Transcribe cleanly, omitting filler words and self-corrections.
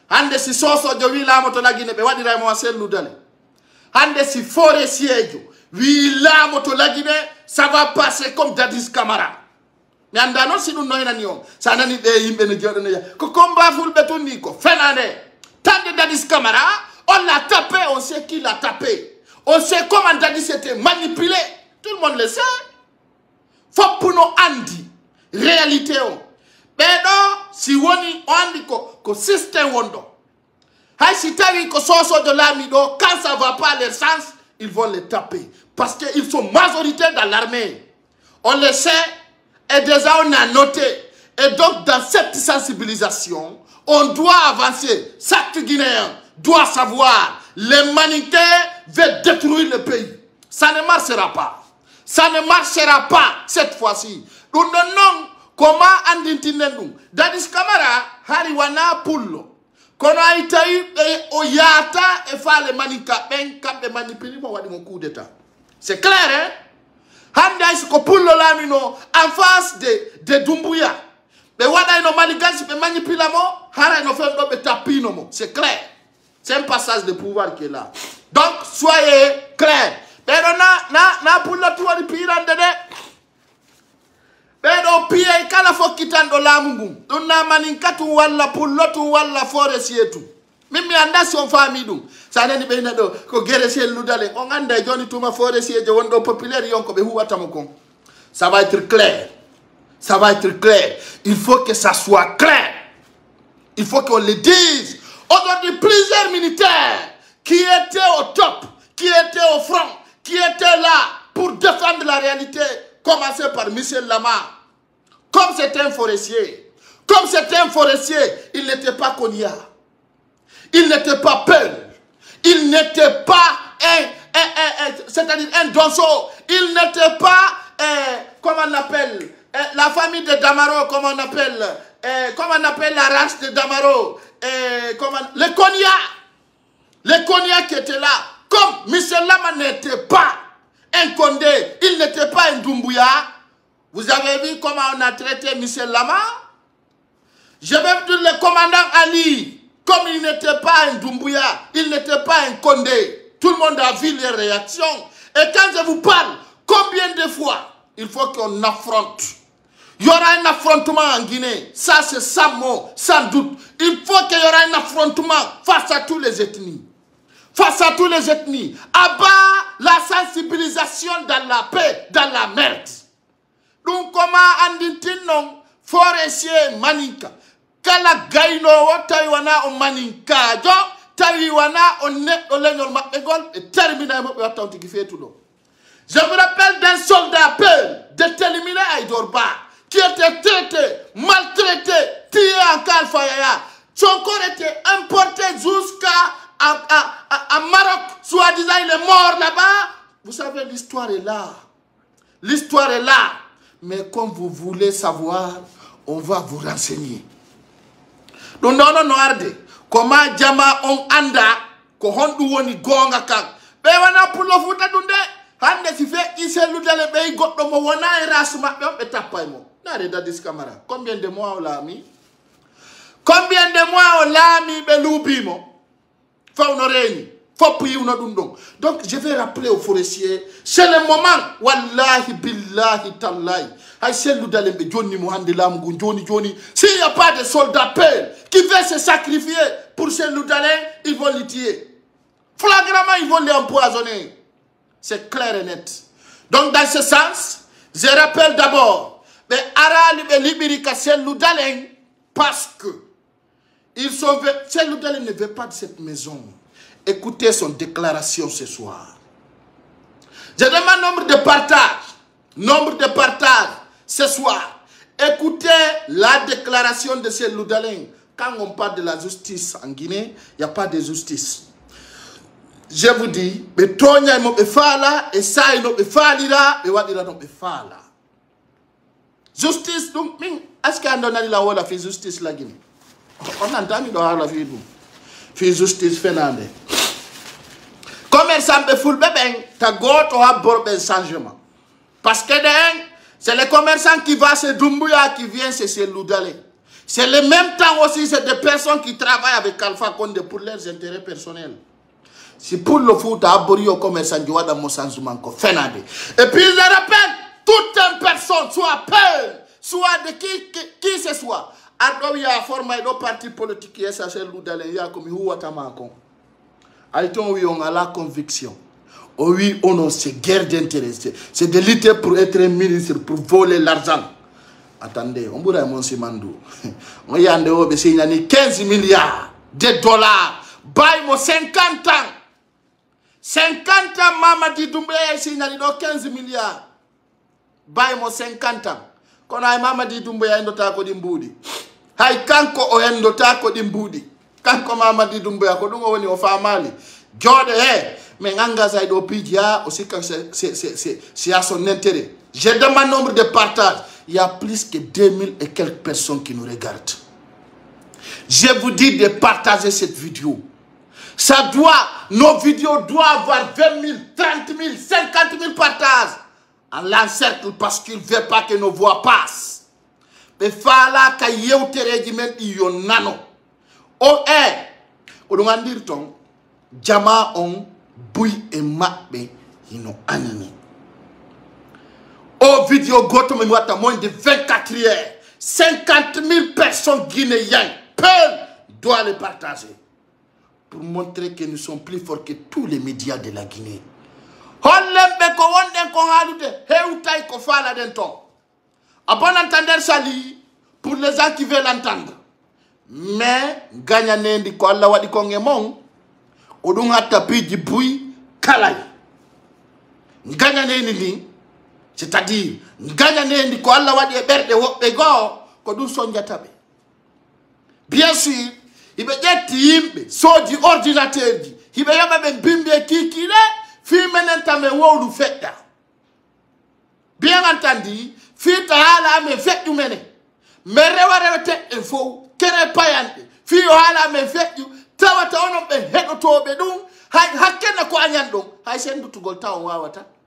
hande si soso jo wi lamo to lagine be wadira mo selludale hande si forestier jo wi lamo to lagine ça va passer comme Dadis Camara mi anda non si dum no enani on sa nani be yimbe ne jodo ne ko combat fulbe to ni ko fenane tande Dadis Camara on l'a tapé, on sait qui l'a tapé, on sait comment Dadis était manipulé, tout le monde le sait. Faut pour nous andi réalité on mais non si woni andi ko système wondo hay si tawi ko soso de l'amido quand ça va pas les sens ils vont les taper parce que ils sont majoritaires dans l'armée on le sait et déjà on a noté et donc dans cette sensibilisation on doit avancer chaque Guinéen doit savoir les Maninké veulent détruire le pays ça ne marchera pas. Ça ne marchera pas cette fois-ci. Nous non comment andintinendum. Dadis Camara hari wana pullo. Kono aitayi oyata e fa le manika ben kambe manipuli mo wadi mon coup d'état. C'est clair hein? Handa isko pullo lamino en face de Doumbouya. Be wada ino manigansi be manipula mo hara ino femdo be tapino mo. C'est clair. C'est un passage de pouvoir qui est là. Donc soyez clairs. Pero na pulla tuwari pirande de. Pero piye kala fo kitando lamungu. Dunna maninkatu walla pullotu walla foresietu. Mimi anda si on famille dum. Sa nani be nado ko gerese ludale. On anda joni tuma foresie je wondo populaire yonko be huwata moko. Ça va être clair. Ça va être clair. Il faut que ça soit clair. Il faut qu'on le dise. Aujourd'hui plusieurs militaires qui étaient au top, qui étaient au front, qui était là pour défendre la réalité, commencé par Michel Lama. Comme c'était un forestier, il n'était pas Konya, il n'était pas Peul, il n'était pas c'est-à-dire un Donso, il n'était pas, comment on appelle, la famille de Damaro, comment on appelle la race de Damaro, les Konya qui étaient là. Comme Michel Lama n'était pas un Condé, il n'était pas un Doumbouya. Vous avez vu comment on a traité Michel Lama? Je vais vous dire le commandant Ali, comme il n'était pas un Doumbouya, il n'était pas un Condé. Tout le monde a vu les réactions. Et quand je vous parle, combien de fois il faut qu'on affronte? Il y aura un affrontement en Guinée. Ça, c'est sans mot, sans doute. Il faut qu'il y aura un affrontement face à tous les ethnies. Face à tous les ethnies, abat la sensibilisation dans la paix, dans la merde. Donc comment andintinon forestier maninka, kala gaino taiwana o maninka jo, taiwana on net o legnol mabegol et terminé mo attenti qui fait tout l'eau. Je me rappelle d'un soldat Peul déterminé à Idorba qui était traité, maltraité, tué en Kalfaya. Son corps était importé jusqu'à à Maroc, soi-disant il est mort là-bas. Vous savez, l'histoire est là. L'histoire est là. Mais comme vous voulez savoir, on va vous renseigner. Donc non, comment Jama on anda, ko hondu woni gonga kan. Be wana pulo futa dunde, hande si fait isel ludale be goddo mo wona e rasuma be tapay mo. Nare Dadis Camara. Combien de mois on l'a mis? Combien de mois on l'a mis be lubimo? Donc je vais rappeler aux forestiers, c'est le moment, wallahi billahi tallahi, s'il n'y a pas de soldats Peul qui veulent se sacrifier pour ces Loudalais, ils vont les tuer. Flagramment, ils vont les empoisonner. C'est clair et net. Donc dans ce sens, je rappelle d'abord, parce que ils sont, Loudalais ne veut pas de cette maison. Écoutez son déclaration ce soir. Je demande nombre de partages ce soir. Écoutez la déclaration de ces Loudalais. Quand on parle de la justice en Guinée, il n'y a pas de justice. Je vous dis, justice, donc, est-ce qu'on a la justice la Guinée? On entend la vie. Fi justice fenande. Commerçant be full beben, ta goto ha borbe changement. Parce que c'est le commerçant qui va se Doumbouya qui vient se Loudalé. C'est le même temps aussi, c'est des personnes qui travaillent avec Alpha Condé pour leurs intérêts personnels. C'est pour le foot à Borio comme Sanjoua dans Mosanzoumanko. Et puis je rappelle, toute une personne, soit peur, soit de qui ce soit, il y a formé un parti politique qui est censé nous donner comme Ouatamako. Oui, on a la conviction. Oh oui, on a ces guerres d'intérêt. C'est de lutter pour être ministre, pour voler l'argent. Attendez, on bourra mon simandou. On y a 15 milliards de dollars. Baille 50 ans. 50 ans, Mamadi Doumbouya, c'est 15 milliards. Baille 50 ans. Quand on a Mamadi Doumbouya, il y a un dimboudi. Hay kanko o endota ko dimboudi. Kanko Mamadi Doumbouya, ko dungo woni o famali. Jode mais nganga za do pidia aussi quand c'est à son intérêt. Je demande nombre de partages. Il y a plus que 2000 et quelques personnes qui nous regardent. Je vous dis de partager cette vidéo. Ça doit, nos vidéos doivent avoir 20 000, 30 000, 50 000 partages. En l'encercle parce qu'il ne veut pas que nos voix passent. Mais fala ka yewte régiment yon nano. Oh on va dire ton jama on bouille et mabbe yino anani. Oh vidéo goto me wata moins de 24 heures. 50 000 personnes guinéennes doivent le partager. Pour montrer que nous sommes plus forts que tous les médias de la Guinée. Hollembe ko wonden ko halude hewtay ko fala den ton. A bon entendeur sali pour les gens qui veulent l'entendre. Mais gagnane ndi ko Allah wadi ko ngemon ko dum hatta piji buy kalay. Gagnane ni c'est-à-dire gagnane ndi ko Allah wadi e berde wobbe go ko dum sonjatabe. Bien sûr, il va dire soji ordinateur di. Il va y avoir même bimbe kikile fi menentame wolu fedda. Bien entendu, fi taala me feddu mene. Mere warete info kere payande. Fi hala me feddu tawata ono be hedo tobe dum hay hakkena ko anyandon hay sendu tugol taw wawata.